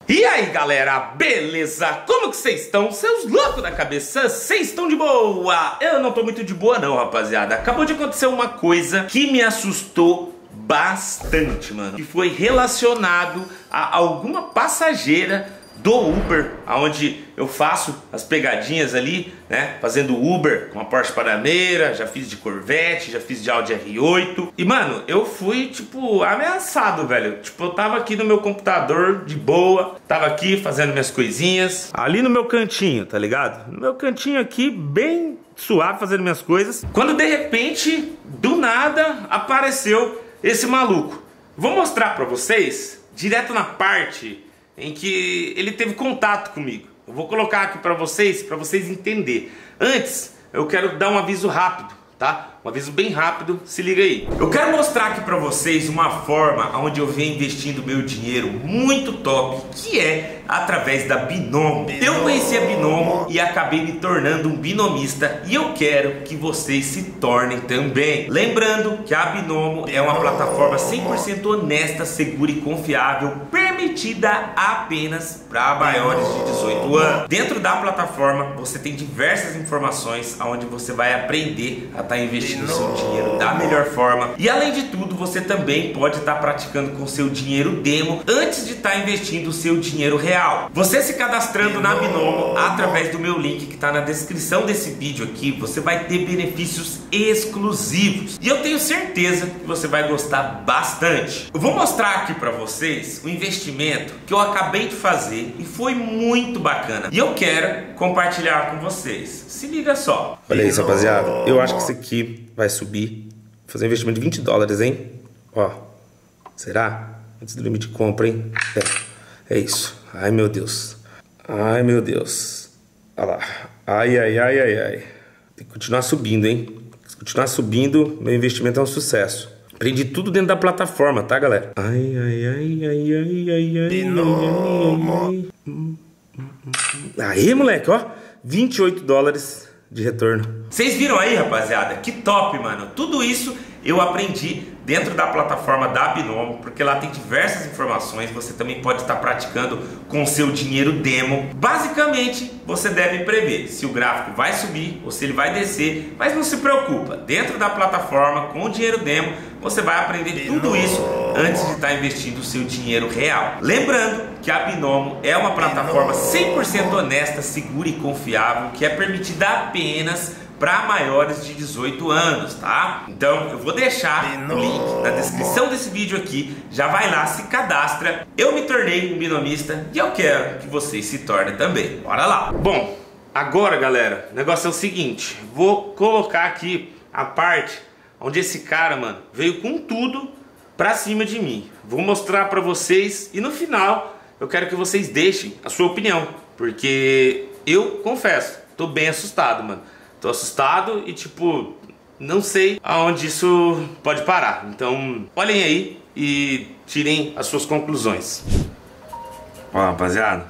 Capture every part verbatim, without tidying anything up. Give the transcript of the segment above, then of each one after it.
E aí galera, beleza? Como que vocês estão? Seus loucos da cabeça, vocês estão de boa? Eu não tô muito de boa não, rapaziada. Acabou de acontecer uma coisa que me assustou bastante, mano. Que foi relacionado a alguma passageira do Uber, onde eu faço as pegadinhas ali, né? Fazendo Uber com a Porsche Panamera, já fiz de Corvette, já fiz de Audi R oito. E mano, eu fui tipo ameaçado, velho. Tipo, eu tava aqui no meu computador de boa, tava aqui fazendo minhas coisinhas, ali no meu cantinho, tá ligado? No meu cantinho aqui, bem suave, fazendo minhas coisas, quando de repente, do nada, apareceu esse maluco. Vou mostrar pra vocês, direto na parte em que ele teve contato comigo. Eu vou colocar aqui pra vocês, pra vocês entenderem. Antes, eu quero dar um aviso rápido, tá? Um aviso bem rápido, se liga aí. Eu quero mostrar aqui pra vocês uma forma onde eu venho investindo meu dinheiro muito top, que é através da Binomo. Eu conheci a Binomo e acabei me tornando um binomista, e eu quero que vocês se tornem também. Lembrando que a Binomo é uma plataforma cem por cento honesta, segura e confiável, permitida apenas para maiores de dezoito anos. Dentro da plataforma você tem diversas informações onde você vai aprender a estar investindo o seu dinheiro da melhor forma. E além de tudo, você também pode estar praticando com seu dinheiro demo antes de estar investindo o seu dinheiro real. Você se cadastrando na Binomo através do meu link que está na descrição desse vídeo aqui, você vai ter benefícios exclusivos. E eu tenho certeza que você vai gostar bastante. Eu vou mostrar aqui para vocês o investimento que eu acabei de fazer e foi muito bacana. E eu quero compartilhar com vocês. Se liga só. Olha isso, rapaziada. Eu acho que isso aqui vai subir. Vou fazer um investimento de vinte dólares, hein? Ó. Será? Antes do limite de compra, hein? É, é isso. Ai, meu Deus. Ai, meu Deus. Olha lá. Ai, ai, ai, ai, ai. Tem que continuar subindo, hein? Se continuar subindo, meu investimento é um sucesso. Aprendi tudo dentro da plataforma, tá, galera? Ai, ai, ai, ai, ai, ai, ai, ai, ai. Aí, moleque, ó. vinte e oito dólares de retorno. Vocês viram aí, rapaziada? Que top, mano. Tudo isso eu aprendi dentro da plataforma da Binomo, porque lá tem diversas informações. Você também pode estar praticando com seu dinheiro demo. Basicamente, você deve prever se o gráfico vai subir ou se ele vai descer, mas não se preocupa. Dentro da plataforma, com o dinheiro demo, você vai aprender tudo isso antes de estar investindo o seu dinheiro real. Lembrando que a Binomo é uma plataforma cem por cento honesta, segura e confiável, que é permitida apenas para maiores de dezoito anos, tá? Então eu vou deixar o link na descrição desse vídeo aqui. Já vai lá, se cadastra. Eu me tornei um binomista e eu quero que vocês se tornem também. Bora lá! Bom, agora galera, o negócio é o seguinte. Vou colocar aqui a parte onde esse cara, mano, veio com tudo pra cima de mim. Vou mostrar pra vocês e no final eu quero que vocês deixem a sua opinião, porque eu confesso, tô bem assustado, mano. Tô assustado e tipo, não sei aonde isso pode parar. Então, olhem aí e tirem as suas conclusões. Ó, rapaziada,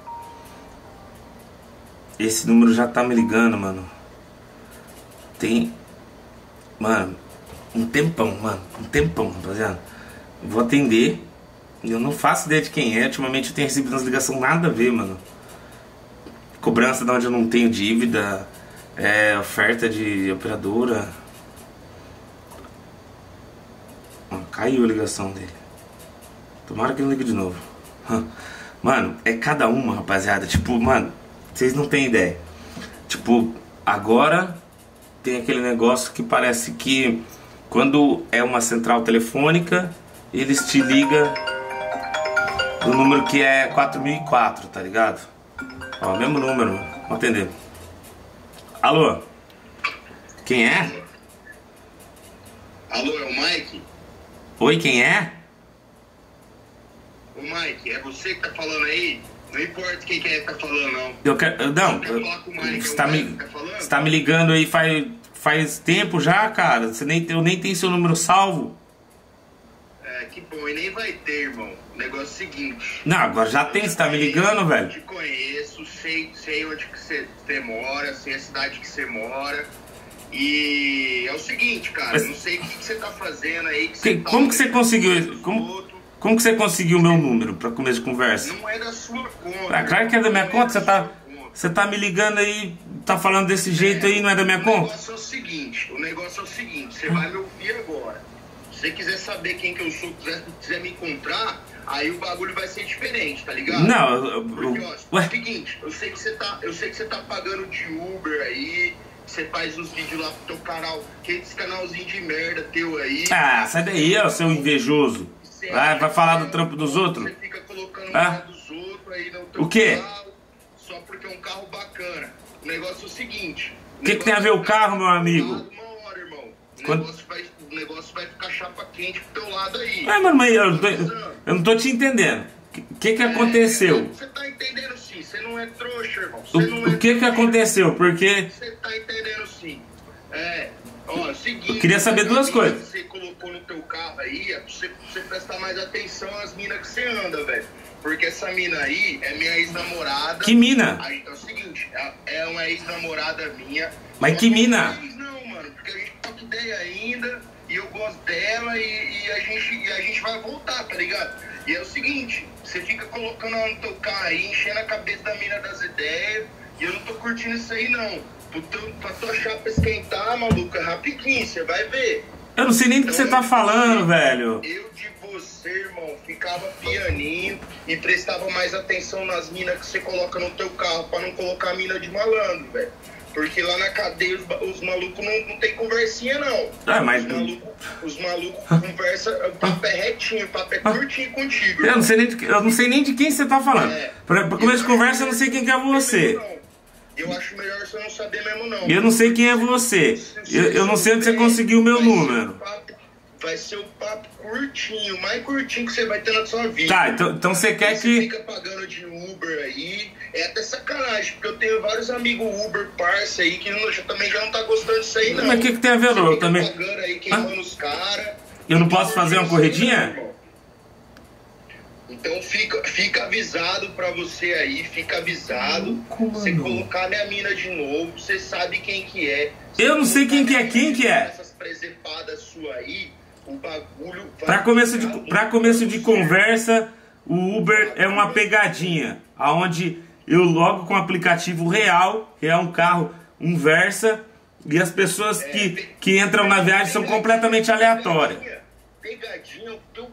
esse número já tá me ligando, mano. Tem, mano, um tempão, mano, um tempão, rapaziada. Vou atender. Eu não faço ideia de quem é. Ultimamente eu tenho recebido umas ligações nada a ver, mano. Cobrança de onde eu não tenho dívida. É, oferta de operadora. Mano, caiu a ligação dele. Tomara que ele ligue de novo. Mano, é cada uma, rapaziada. Tipo, mano, vocês não têm ideia. Tipo, agora tem aquele negócio que parece que quando é uma central telefônica, eles te ligam do número que é quatro mil e quatro, tá ligado? Ó, mesmo número, vamos atender. Alô? Quem é? Alô, é o Mike? Oi, quem é? Ô Mike, é você que tá falando aí? Não importa quem que é que tá falando, não. Eu quero... eu- Não, Eu quero eu- falar com o Mike, você é o tá Mike me, que tá falando? você tá me ligando aí faz, faz tempo já, cara. Você nem, eu nem tenho seu número salvo. É, que bom, e nem vai ter, irmão. O negócio é o seguinte. Não, agora já tem, você tá me ligando, Eu velho. te conheço, sei, sei onde que você, você mora, sei a cidade que você mora. E é o seguinte, cara, Mas- não sei o que, que você tá fazendo aí. Que Que- você tá como que você ouvindo conseguiu os isso? Como- outros. Como que você conseguiu o meu número pra começo de conversa? Não é da sua conta. Ah, claro que é da minha Não conta, você da tá, sua conta. você tá me ligando aí, tá falando desse jeito aí, não é da minha O conta? negócio é o seguinte, o negócio é o seguinte, você vai me ouvir agora. Se você quiser saber quem que eu sou, quiser, quiser me encontrar, aí o bagulho vai ser diferente, tá ligado? Não, eu, eu, Porque, ó, ué? é o seguinte, eu sei que você tá, eu sei que você tá pagando de Uber aí, você faz os vídeos lá pro teu canal, aqueles canalzinho de merda teu aí. Ah, sai daí, ó, seu invejoso. Você Vai, acha vai falar que do trampo dos outros? Você fica colocando Ah? mulher dos outros aí no teu O quê? carro, só porque é um carro bacana. O negócio é o segumente... O que que tem a ver o carro, meu amigo? Uma hora, irmão. O Quando- negócio vai, o negócio vai ficar chapa quente pro teu lado aí. Ué, mano, mas eu não tô, eu não tô te entendendo. O que que aconteceu? Você tá entendendo sim, você não é trouxa, irmão. Você não O, é o que que trouxa. aconteceu? Porque Você tá entendendo sim. É, ó, é o seguinte... Eu queria saber duas a mina coisas. que você colocou no teu carro aí, é pra você, pra você prestar mais atenção às minas que você anda, velho. Porque essa mina aí é minha ex-namorada. que mina? Aí, então é o seguinte, é- é uma ex-namorada minha. Mas que mina? Não, mano, porque a gente troca ideia ainda, e eu gosto dela, e, e a gente, e a gente vai voltar, tá ligado? E é o seguinte, você fica colocando ela no teu carro aí, enchendo a cabeça da mina das ideias, e eu não tô curtindo isso aí, não. Pro teu, pra tua chapa esquentar, maluco, é rapidinho, você vai ver. Eu não sei nem do que você tá falando, velho. Eu de você, irmão, ficava pianinho e prestava mais atenção nas minas que você coloca no teu carro pra não colocar mina de malandro, velho. Porque lá na cadeia os, ba- os malucos não, não tem conversinha, não. Ah, mas- Os malucos os maluco conversam, o papo é retinho, o papo é curtinho contigo. Eu não sei nem de, eu não sei nem de quem você tá falando. É. Pra, pra começo de conversa, eu não sei quem que é você. Eu acho melhor você não saber mesmo, não. Eu não sei quem é você. Eu, eu não sei onde você conseguiu o meu Vai ser um número. papo- Vai ser um papo curtinho, o mais curtinho que você vai ter na sua vida. Tá, então, então você quer Você que... fica pagando de Uber aí, é até sacanagem, porque eu tenho vários amigos Uber parça aí que não, já, também já não tá gostando disso aí, não. Mas o que que tem a ver, Você eu fica também... pagando aí, queimando os caras. Eu não posso fazer uma corridinha? Então fica, fica avisado pra você aí, fica avisado. Louco, Você mano. colocar minha mina de novo, você sabe quem que é. Eu não sei quem que é, quem que é? Essas presepadas suas aí, o bagulho vai Pra começo de, ficar pra começo de conversa, o Uber é uma pegadinha, aonde eu logo com o aplicativo real, que é um carro, um Versa, e as pessoas que, que entram na viagem são completamente aleatórias. Pegadinha, o teu...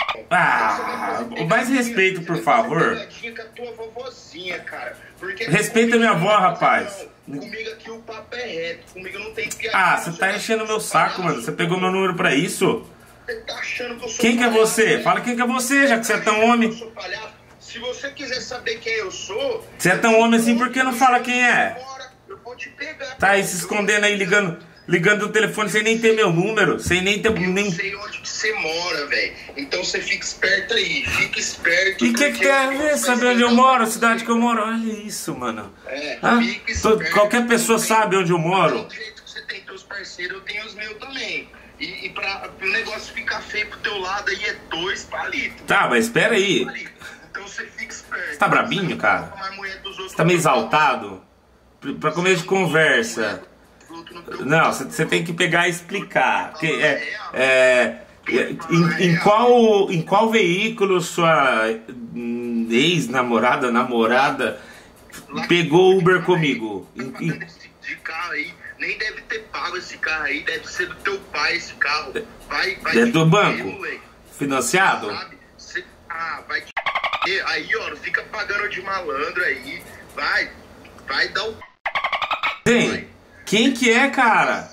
Ah, mais respeito, por favor. Pegadinha com a tua vovozinha, cara. Porque Respeita minha avó, rapaz. Não, comigo aqui o papo é reto, comigo não tem piada. Ah, você tá enchendo meu saco, mano. Você pegou meu número pra isso? Você tá achando que eu sou Quem que é palhaço, você? né? Fala quem que é você, já que você é tão Eu homem. sou palhaço. Se você quiser saber quem eu sou... Você é tão homem assim, por que não fala quem é? Eu vou te pegar. Tá aí se escondendo aí, ligando, ligando o telefone sem nem ter meu número, sem nem ter... Eu Nem... sei onde que você mora, velho. Então você fica esperto aí, fica esperto. E o que que porque tem a ver vai saber ser onde eu legal moro, a pra você. cidade que eu moro? Olha isso, mano. É, Ah, fica tô- esperto. qualquer pessoa sabe onde eu moro. Do jeito que você tem teus parceiros, eu tenho os meus também. E, e pra o negócio ficar feio pro teu lado aí é dois palitos. Tá, mas espera aí. Palito. Então você fica esperto. Você tá brabinho, Você não cara? coloca mais mulher dos outros Você tá meio no teu exaltado? Pra- Pra começo de conversa. outro no teu Não, você você tem que pegar e explicar. Que é, é, é, em, em qual, em qual veículo sua hum, ex-namorada, namorada, pegou Uber comigo? Tá Em- em- pagando esse de carro aí, nem deve ter pago esse carro aí, deve ser do teu pai esse carro. Vai, vai É te do fuder, banco? moleque. Financiado? Sabe? Cê- ah, vai te fuder. Aí, ó, não fica pagando de malandro aí. Vai, vai dar o... Quem? Quem que é, cara?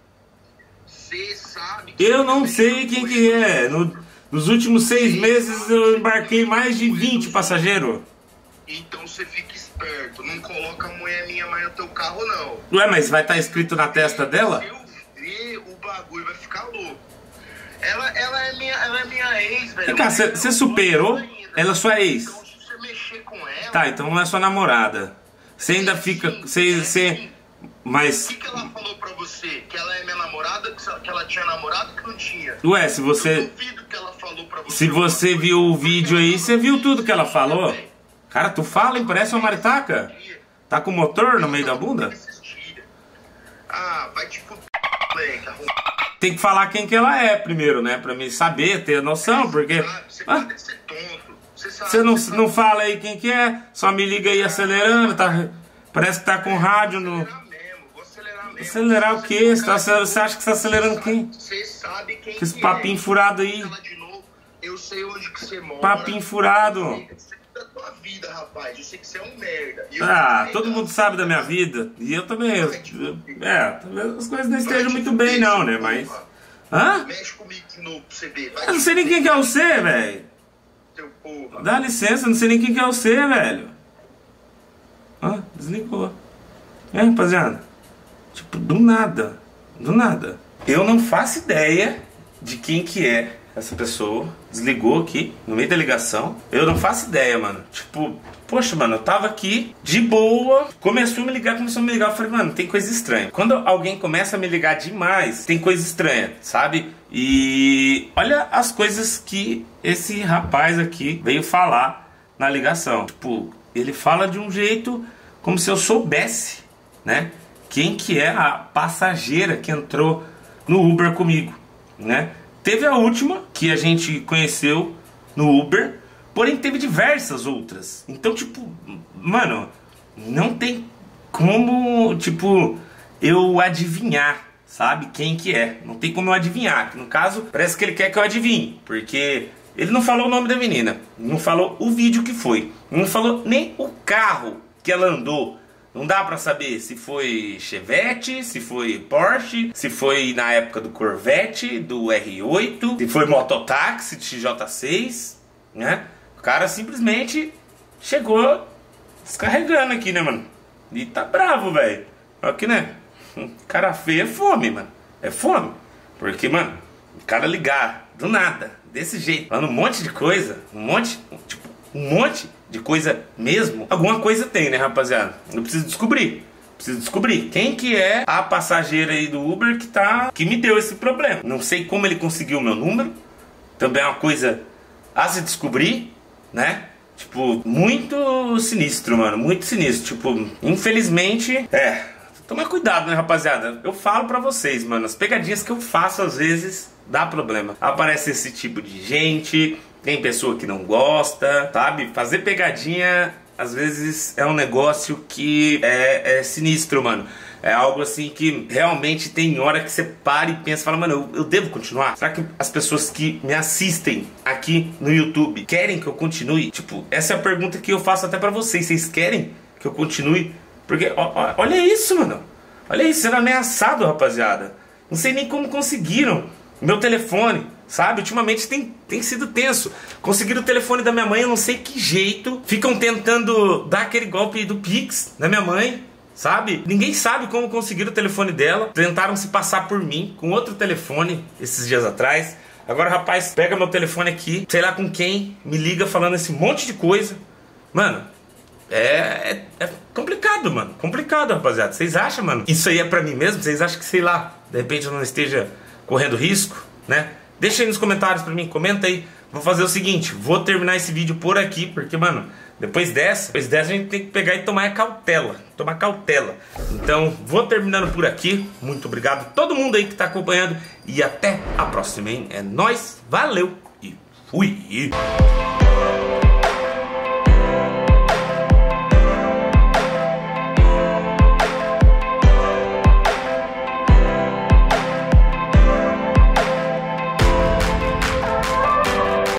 Você sabe que Eu não você sei quem que é. No- nos últimos seis meses eu embarquei mais de vinte passageiros. Então você fica esperto, não coloca a mulher minha mais no teu carro, não. Ué, mas vai estar escrito na testa dela? Se eu ver, o bagulho vai ficar louco. Ela, ela, é, minha, ela é minha ex, velho. Vem cá, você- você superou? Ela é sua ex? Então, se você mexer com ela... Tá, então não é sua namorada. Você ainda fica. Você. você mas. O que, que ela falou pra você? Que ela é minha namorada? Que ela- que ela tinha namorado que não tinha? Ué, se Eu você. duvido que ela falou pra você. Se você viu o vídeo aí, você viu tudo que ela falou? Cara, tu fala, hein? Parece uma maritaca. Tá com motor no meio da bunda? Ah, vai te fuder, moleque. arrombado. tem que falar quem que ela é primeiro, né? Pra mim saber, ter noção, porque... Você ah, pode ser tonto. Você, sabe, você não, você não sabe. fala aí quem que é, só me liga aí acelerando, tá? Parece que tá com rádio no... Acelerar mesmo, vou acelerar mesmo. Acelerar o quê? Você, tá, você acha que você tá acelerando quem? Você sabe quem Com esse que papinho é. furado aí. Fala de novo, eu sei onde que você mora. Papinho furado. Eu sei da tua vida, rapaz. Eu sei que você é um merda. E eu Ah, também, todo tá? mundo sabe da minha vida. E eu também. Eu, eu- é, talvez as coisas não estejam muito bem, não, né? Mas. Hã? Mexe comigo de novo pra você ver. Vai Eu não sei nem quem que é você, velho. Seu porra. Dá licença, eu não sei nem quem que é você, velho. Hã? Desligou. É, rapaziada. Tipo, do nada. Do nada. Eu não faço ideia de quem que é essa pessoa. Desligou aqui, no meio da ligação. Eu não faço ideia, mano. Tipo, poxa, mano, eu tava aqui de boa. Começou a me ligar, começou a me ligar. Eu falei, mano, tem coisa estranha. Quando alguém começa a me ligar demais, tem coisa estranha, sabe? E olha as coisas que esse rapaz aqui veio falar na ligação. Tipo, ele fala de um jeito como se eu soubesse, né? Quem que é a passageira que entrou no Uber comigo, né? Teve a última que a gente conheceu no Uber, porém teve diversas outras. Então, tipo, mano, não tem como, tipo, eu adivinhar, sabe, quem que é. Não tem como eu adivinhar. No caso, parece que ele quer que eu adivinhe, porque ele não falou o nome da menina, não falou o vídeo que foi, não falou nem o carro que ela andou. Não dá pra saber se foi Chevette, se foi Porsche, se foi na época do Corvette, do R oito, se foi mototáxi de X J seis, né? O cara simplesmente chegou descarregando aqui, né, mano? E tá bravo, velho. Aqui, né? Cara feio é fome, mano. É fome. Porque, mano, o cara ligar do nada, desse jeito, falando um monte de coisa, um monte, tipo, um monte de coisa mesmo, alguma coisa tem, né, rapaziada? Eu preciso descobrir. Preciso descobrir quem que é a passageira aí do Uber que tá, que me deu esse problema. Não sei como ele conseguiu o meu número. Também é uma coisa a se descobrir, né? Tipo, muito sinistro, mano. Muito sinistro. Tipo, infelizmente, é... Toma cuidado, né, rapaziada? Eu falo pra vocês, mano. As pegadinhas que eu faço, às vezes, dá problema. Aparece esse tipo de gente... Tem pessoa que não gosta, sabe? Fazer pegadinha, às vezes, é um negócio que é, é sinistro, mano. É algo assim que realmente tem hora que você para e pensa, fala, mano, eu, eu devo continuar? Será que as pessoas que me assistem aqui no YouTube querem que eu continue? Tipo, essa é a pergunta que eu faço até pra vocês. Vocês querem que eu continue? Porque, ó, ó, olha isso, mano. Olha isso, sendo ameaçado, rapaziada. Não sei nem como conseguiram. Meu telefone, sabe? Ultimamente tem, tem sido tenso. Conseguiram o telefone da minha mãe, eu não sei que jeito. Ficam tentando dar aquele golpe do Pix da minha mãe, sabe? Ninguém sabe como conseguiram o telefone dela. Tentaram se passar por mim com outro telefone esses dias atrás. Agora, rapaz, pega meu telefone aqui, sei lá com quem, me liga falando esse monte de coisa. Mano, é, é, é complicado, mano. Complicado, rapaziada. Vocês acham, mano? Isso aí é pra mim mesmo? Vocês acham que, sei lá, de repente eu não esteja correndo risco, né? Deixa aí nos comentários pra mim, comenta aí. Vou fazer o seguinte, vou terminar esse vídeo por aqui, porque, mano, depois dessa, depois dessa a gente tem que pegar e tomar cautela, tomar cautela. Então, vou terminando por aqui. Muito obrigado a todo mundo aí que tá acompanhando e até a próxima, hein? É nóis, valeu e fui!